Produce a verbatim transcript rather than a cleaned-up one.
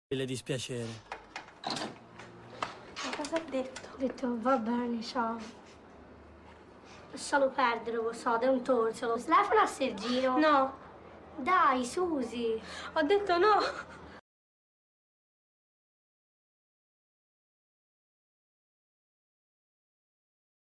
Le dispiacere. Ma cosa ha detto? Ho detto va bene, ciao. Lascialo perdere, lo so, è un torsolo. Telefono a Sergino. No. Dai, Susi. Ho detto no.